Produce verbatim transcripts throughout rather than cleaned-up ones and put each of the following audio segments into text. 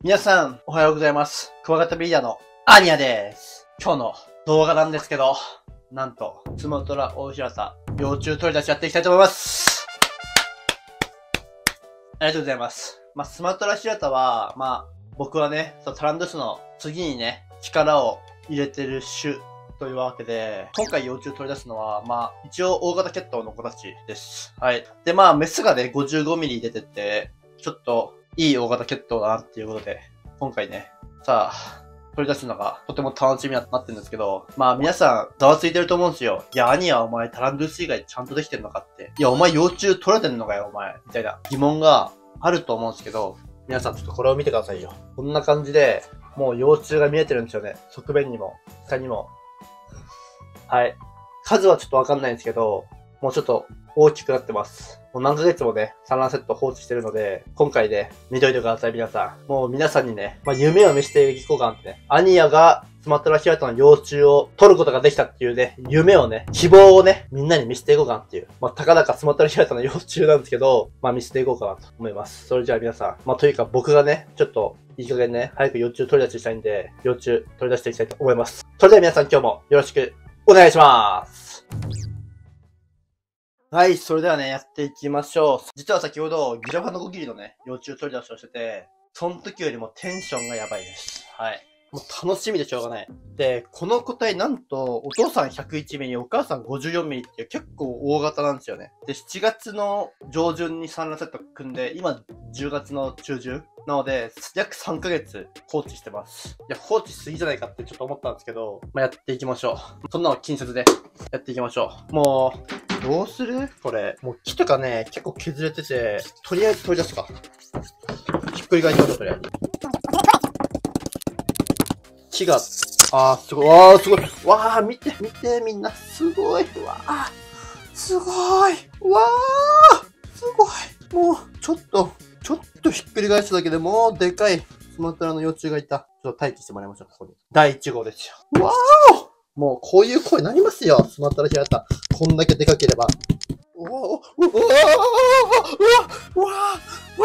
皆さん、おはようございます。クワガタビリアのアニヤです。今日の動画なんですけど、なんと、スマトラ大平田、幼虫取り出しやっていきたいと思います。ありがとうございます。まあ、スマトラ平田は、まあ、僕はね、そうタランドゥスの次にね、力を入れてる種というわけで、今回幼虫取り出すのは、まあ、一応大型血統の子たちです。はい。で、まあ、メスがね、ごじゅうごミリ出てて、ちょっと、いい大型血統だなっていうことで、今回ね、さあ、取り出すのがとても楽しみになってるんですけど、まあ皆さんざわついてると思うんですよ。いや、兄はお前タランドゥス以外ちゃんとできてるのかって。いや、お前幼虫取れてんのかよ、お前。みたいな疑問があると思うんですけど、皆さんちょっとこれを見てくださいよ。こんな感じで、もう幼虫が見えてるんですよね。側面にも、下にも。はい。数はちょっとわかんないんですけど、もうちょっと大きくなってます。もう何ヶ月もね、産卵セット放置してるので、今回で、見といてください、皆さん。もう皆さんにね、まあ、夢を見せていこうかなってね。アニヤがスマトラヒラタの幼虫を取ることができたっていうね、夢をね、希望をね、みんなに見せていこうかなっていう。まあ、たかだかスマトラヒラタの幼虫なんですけど、まあ、見せていこうかなと思います。それじゃあ皆さん、まあ、というか僕がね、ちょっと、いい加減ね、早く幼虫取り出ししたいんで、幼虫取り出していきたいと思います。それでは皆さん今日もよろしくお願いします。はい、それではね、やっていきましょう。実は先ほど、ギラファのコギリのね、幼虫取り出しをしてて、その時よりもテンションがやばいです。はい。もう楽しみでしょうがない。で、この個体なんと、お父さんひゃくいちミリ、お母さんごじゅうよんミリっていう結構大型なんですよね。で、しちがつの上旬に産卵セット組んで、今じゅうがつの中旬なので、約さんかげつ放置してます。いや、放置しすぎじゃないかってちょっと思ったんですけど、まあ、やっていきましょう。そんなの近接でやっていきましょう。もう、どうするこれ。もう木とかね、結構削れてて、とりあえず取り出すか。ひっくり返しましょう、とりあえず。木が、あー、すごい、わー、すごい。わー、見て、見て、みんな、すごい。わー、すごい。わー、すごい。もう、ちょっと、ちょっとひっくり返しただけでもう、でかいスマトラの幼虫がいた。ちょっと待機してもらいましょう、ここに。だいいち号ですよ。わーもう、こういう声になりますよ。スマトラヒラタ。こんだけでかければ。うわー、うわー、うわー、うわー、うわー、うわ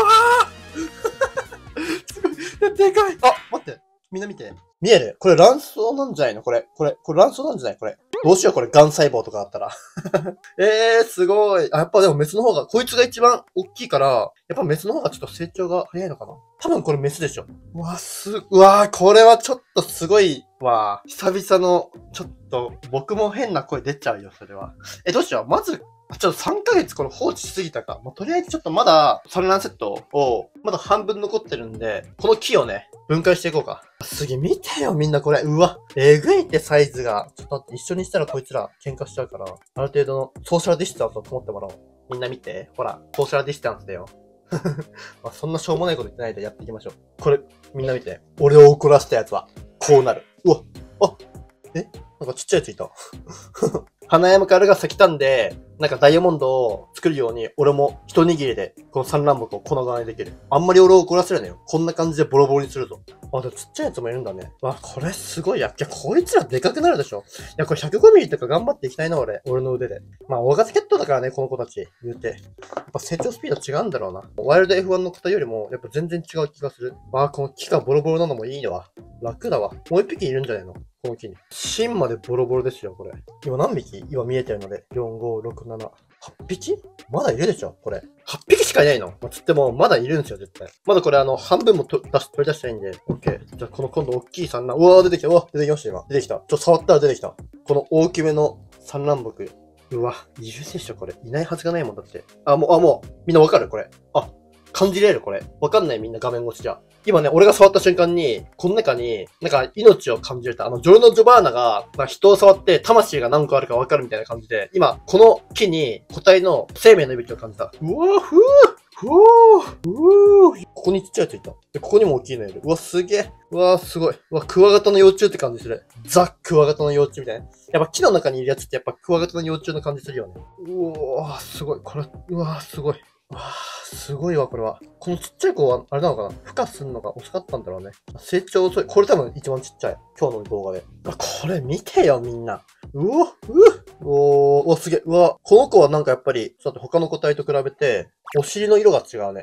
ー、すごい、でかい。あ、待って。みんな見て。見える？これ卵巣なんじゃないのこれ。これ、これ卵巣なんじゃないこれ。どうしようこれ、癌細胞とかあったら。えー、すごい。あ、やっぱでもメスの方が、こいつが一番大きいから、やっぱメスの方がちょっと成長が早いのかな。多分これメスでしょ。うわ、す、うわこれはちょっとすごいわ。久々の、ちょっと、僕も変な声出ちゃうよ、それは。え、どうしようまず、ちょっとさんかげつこれ放置しすぎたか。もうとりあえずちょっとまだ産卵セットをまだ半分残ってるんで、この木をね、分解していこうか。すげえ見てよみんなこれ。うわ、えぐいってサイズが。ちょっと待って、一緒にしたらこいつら喧嘩しちゃうから、ある程度のソーシャルディスタンスを保ってもらおう。みんな見て。ほら、ソーシャルディスタンスだよ。まあ、そんなしょうもないこと言ってないでやっていきましょう。これ、みんな見て。俺を怒らせたやつは、こうなる。うわ、あ、えなんかちっちゃいやついた。花山からが咲きたんで、なんかダイヤモンドを作るように、俺も一握りで、この産卵木を粉々にできる。あんまり俺を怒らせるなよ。こんな感じでボロボロにするぞ。あ、でもちっちゃいやつもいるんだね。わ、これすごいや。いや、こいつらでかくなるでしょ。いや、これひゃくごミリとか頑張っていきたいな、俺。俺の腕で。まあ、大型ケットだからね、この子たち。言うて。やっぱ成長スピード違うんだろうな。ワイルド エフワン の方よりも、やっぱ全然違う気がする。わあ、この木がボロボロなのもいいわ。楽だわ。もう一匹いるんじゃないのこの木に。芯までボロボロですよ、これ。今何匹今見えてるので。よん、ご、ろく、なな。はっぴきまだいるでしょこれ。はっぴきしかいないのつっても、まだいるんですよ、絶対。まだこれあの、半分もと出し取り出したいんで。オッケー。じゃあ、この今度大きい産卵。うわー、出てきた。うわ出てきました、今。出てきた。ちょっと触ったら出てきた。この大きめの産卵木。うわ、いるでしょ、これ。いないはずがないもんだって。あ、もう、あ、もう、みんなわかるこれ。あ、感じれるこれ。わかんないみんな画面越しじゃ。今ね、俺が触った瞬間に、この中に、なんか命を感じれた。あの、ジョルノ・ジョバーナが、まあ、人を触って魂が何個あるかわかるみたいな感じで、今、この木に個体の生命の息を感じた。うわ、ふぅふぅうぅここにちっちゃいやついた。で、ここにも大きいのいる。うわ、すげえ。うわ、すごい。うわ、クワガタの幼虫って感じする。ザ・クワガタの幼虫みたいな。やっぱ木の中にいるやつってやっぱクワガタの幼虫の感じするよね。うわ、すごい。これ、うわ、すごい。わあ、すごいわ、これは。このちっちゃい子は、あれなのかな孵化するのが遅かったんだろうね。成長遅い。これ多分一番ちっちゃい。今日の動画で。あ、これ見てよ、みんな。うお、うおお、すげえ。うわ、この子はなんかやっぱり、ちょっと他の個体と比べて、お尻の色が違うね。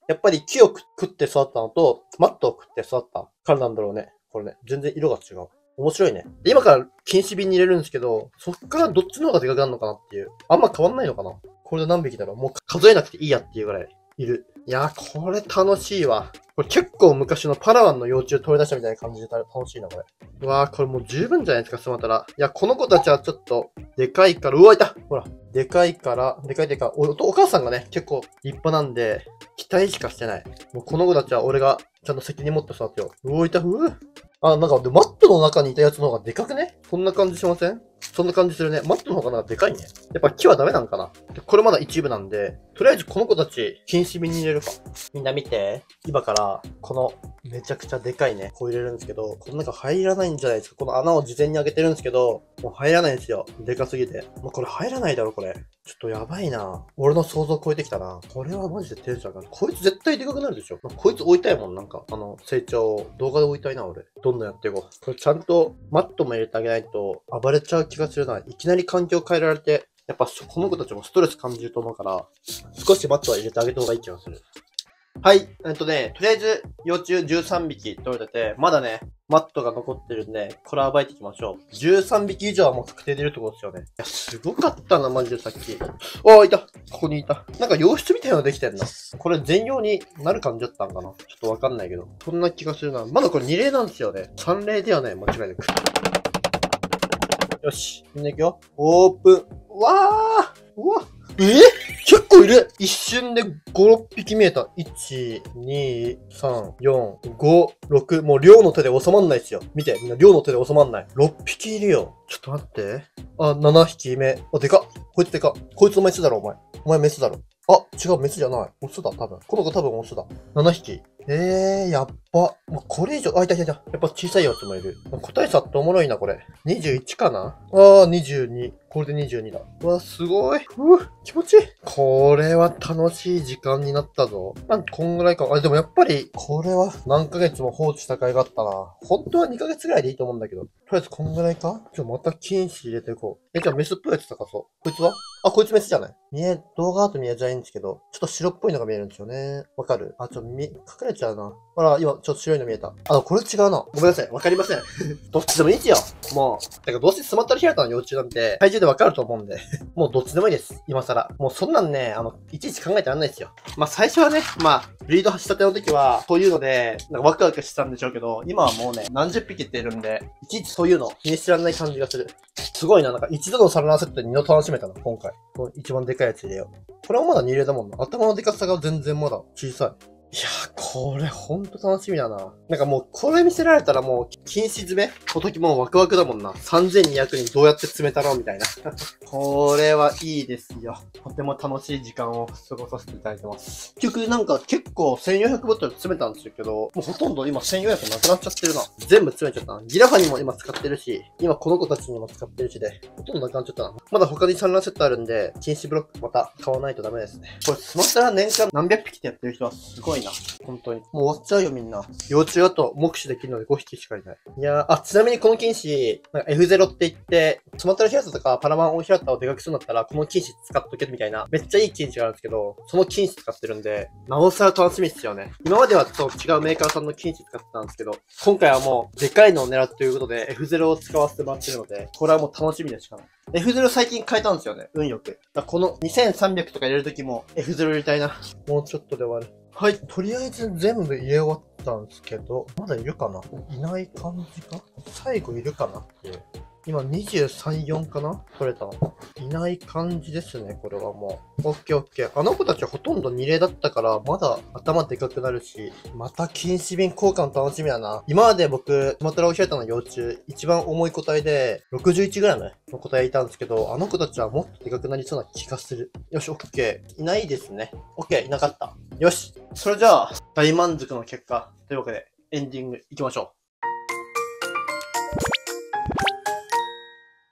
やっぱり木を食って育ったのと、マットを食って育ったからなんだろうね。これね、全然色が違う。面白いね。で今から禁止瓶に入れるんですけど、そっからどっちの方がでかくなるのかなっていう。あんま変わんないのかな。これで何匹だろう。もう数えなくていいやっていうぐらいいる。いやー、これ楽しいわ。これ結構昔のパラワンの幼虫取り出したみたいな感じで楽しいな、これ。うわー、これもう十分じゃないですか、スマトラ。いや、この子たちはちょっと、でかいから、うわ、いたほら。でかいから、でかいでかい。お、お母さんがね、結構立派なんで、期待しかしてない。もうこの子たちは俺がちゃんと責任持って育てよう。うお、いた、うぅ。あ、なんか、で、マットの中にいたやつの方がでかくね？そんな感じしません？そんな感じするね。マットの方がなんかでかいね。やっぱ木はダメなんかな。でこれまだ一部なんで、とりあえずこの子たち、禁止瓶に入れるか。みんな見て。今から、この、めちゃくちゃでかいね、こう入れるんですけど、この中入らないんじゃないですか。この穴を事前に開けてるんですけど、もう入らないんですよ。でかすぎて。もうこれ入らないだろ、これ。ちょっとやばいな。俺の想像を超えてきたな。これはマジでテンション上がる。こいつ絶対でかくなるでしょ。こいつ追いたいもん、なんか。あの、成長を。動画で追いたいな、俺。どんどんやっていこう。これちゃんと、マットも入れてあげないと、暴れちゃう気がするな。いきなり環境変えられて、やっぱこの子たちもストレス感じると思うから、少しマットは入れてあげた方がいい気がする。はい。えっとね、とりあえず、幼虫じゅうさんびき取れてて、まだね、マットが残ってるんで、これは暴いていきましょう。じゅうさんびき以上はもう確定でいるってことですよね。いや、すごかったな、マジでさっき。ああ、いた。ここにいた。なんか洋室みたいなのできてんな。これ全容になる感じだったんかな。ちょっとわかんないけど。そんな気がするな。まだこれに例なんですよね。さん例ではない、間違いなく。よし。みんな行くよ。オープン。わーうわえ結構いる一瞬でご、ろっぴき見えた。いち、に、さん、よん、ご、ろく。もう量の手で収まんないっすよ。見て、みんな量の手で収まんない。ろっぴきいるよ。ちょっと待って。あ、ななひきめ。あ、でかっ。こいつでかっ。こいつのメスだろ、お前。お前メスだろ。あ、違う、メスじゃない。オスだ、多分。この子多分オスだ。ななひき。えー、やっば。もうこれ以上、あ、いたいたいた。やっぱ小さいやつもいる。個体差っておもろいな、これ。にじゅういちかなあー、にじゅうに。これでにじゅうにだ。うわ、すごい。うぅ、気持ちいい。これは楽しい時間になったぞ。まあ、こんぐらいか。あ、でもやっぱり、これは何ヶ月も放置した甲斐があったな。本当はにかげつぐらいでいいと思うんだけど。とりあえずこんぐらいかちょ、また禁止入れていこう。え、じゃあメスっぽいやつ高そう。こいつはあ、こいつメスじゃない。見え、動画だと見えづらいんですけど、ちょっと白っぽいのが見えるんですよね。わかるあ、ちょっと見、隠れちゃうな。ほら、今、ちょっと白いの見えた。あ、これ違うな。ごめんなさい。わかりません。どっちでもいいですよ。もう。だからどうせスマッタルヒラタの幼虫なんて、体重でわかると思うんで。もうどっちでもいいです。今更。もうそんなんね、あの、いちいち考えてらんないですよ。まあ最初はね、まあ、ブリードしたての時は、そういうので、なんかワクワクしてたんでしょうけど、今はもうね、何十匹っているんで、いちいちそういうの気にしてらんない感じがする。すごいな、なんか一度のサラダセットで二度楽しめたな、今回。この一番でかいやつ入れよう。これはまだに例だもんな。頭のでかさが全然まだ小さい。いやー、これほんと楽しみだな。なんかもう、これ見せられたらもう、禁止詰めの時もうワクワクだもんな。さんぜんにひゃくにんどうやって詰めたろうみたいな。これはいいですよ。とても楽しい時間を過ごさせていただいてます。結局なんか結構せんよんひゃくボトル詰めたんですけど、もうほとんど今せんよんひゃくなくなっちゃってるな。全部詰めちゃったな。ギラファにも今使ってるし、今この子たちにも使ってるしで、ほとんどなくなっちゃったな。まだ他に産卵セットあるんで、禁止ブロックまた買わないとダメですね。これスマッタラ年間何百匹ってやってる人はすごいな。本当に。もう終わっちゃうよみんな。幼虫だと目視できるのでごひきしかいない。いやー、あ、ちなみにこの菌糸、なんか エフゼロ って言って、スマッタラヒラタとかパラマンオオヒラタをでかくするんだったら、この菌糸使っとけるみたいな、めっちゃいい菌糸があるんですけど、その菌糸使ってるんで、なおさら楽しみっすよね。今まではちょっと違うメーカーさんの菌糸使ってたんですけど、今回はもう、でかいのを狙ってということで、エフゼロ を使わせてもらってるので、これはもう楽しみでしかない。エフゼロ 最近変えたんですよね。運よく。だこのにせんさんびゃくとか入れるときも エフゼロ 入れたいな。もうちょっとで終わる。はい。とりあえず全部入れ終わったんですけど、まだいるかないない感じか最後いるかなっていう。今にじゅうさん、よんかな取れたの。いない感じですね、これはもう。オッケーオッケー。あの子たちほとんどに例だったから、まだ頭でかくなるし、また禁止瓶交換楽しみだな。今まで僕、スマトラオヒラタの幼虫、一番重い個体で、ろくじゅういちグラムの個体いたんですけど、あの子たちはもっとでかくなりそうな気がする。よし、オッケー。いないですね。オッケー、いなかった。よし。それじゃあ、大満足の結果。というわけで、エンディングいきましょう。はい。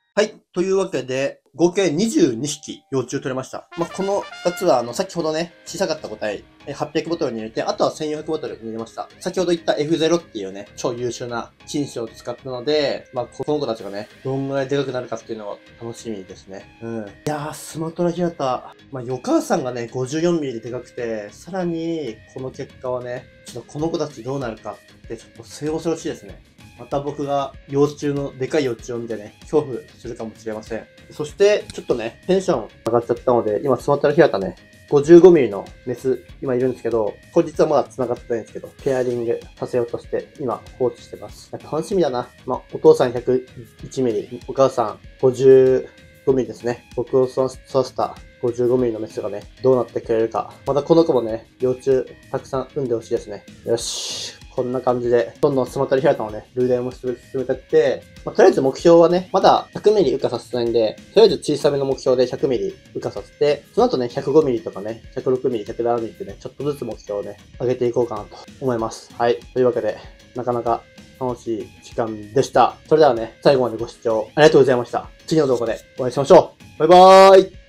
というわけで、合計にじゅうにひき幼虫取れました。まあ、このふたつは、あの、先ほどね、小さかった個体、はっぴゃくボトルに入れて、あとはせんよんひゃくボトルに入れました。先ほど言った エフゼロ っていうね、超優秀な品種を使ったので、まあ、この子たちがね、どんぐらいでかくなるかっていうのを楽しみですね。うん。いやー、スマトラヒラタ、まあ、よかさんがね、ごじゅうよんミリででかくて、さらに、この結果はね、ちょっとこの子たちどうなるかって、ちょっと末恐ろしいですね。また僕が幼虫の、でかい幼虫を見てね、恐怖するかもしれません。そして、ちょっとね、テンション上がっちゃったので、今、スマトラヒラタね、ごじゅうごミリのメス、今いるんですけど、これ実はまだ繋がってないんですけど、ペアリングさせようとして、今放置してます。楽しみだな。まあ、お父さんひゃくいちミリ、お母さんごじゅうごミリですね。僕を育てたごじゅうごミリのメスがね、どうなってくれるか。またこの子もね、幼虫たくさん産んでほしいですね。よし。こんな感じで、どんどんスマトラヒラタをね、ルーデンも進めてって、まあ、とりあえず目標はね、まだひゃくミリ羽化させてないんで、とりあえず小さめの目標でひゃくミリ羽化させて、その後ね、ひゃくごミリとかね、ひゃくろくミリ、ひゃくななミリってね、ちょっとずつ目標をね、上げていこうかなと思います。はい。というわけで、なかなか楽しい時間でした。それではね、最後までご視聴ありがとうございました。次の動画でお会いしましょう。バイバーイ。